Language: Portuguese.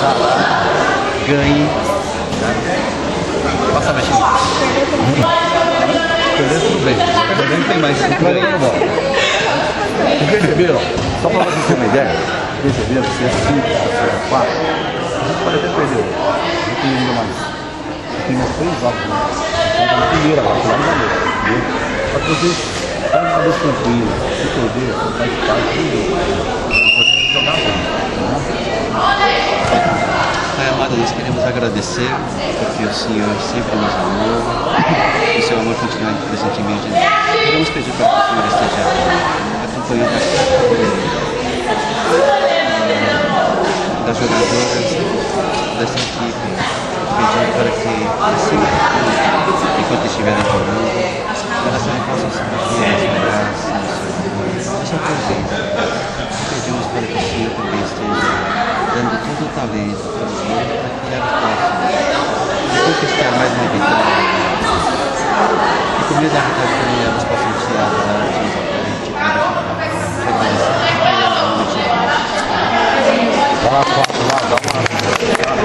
vá lá, ganhe, faça a mexida. Perder tudo bem, perder não tem mais, não vai ganhar bola. Vocês perceberam? Só para vocês terem uma ideia, perceberam? Se é 5, se é 4, a gente pode até perder. Eu tenho ainda mais. Eu tenho mais 3 jogos, né? Eu na primeira, lá no janeiro, entendeu? Só que vocês estão de cabeça tranquila, se perder, faz parte do jogo. Vocês jogar bem, Pai amado, nós queremos agradecer porque o Senhor sempre nos amou, o seu amor continua presente em mim. Queremos pedir para que o Senhor esteja acompanhando a cada das jogadoras dessa equipe, pedindo para que, acima de tudo, enquanto estiverem jogando, elas também possam sentir a sua graça, a sua presença. Pedimos para que o Senhor também esteja dando todo o talento, todo o dinheiro para que elas possam conquistar mais uma vitória. E por meio da vitória também elas possam tirar da arte exatamente para agradecer. Dá uma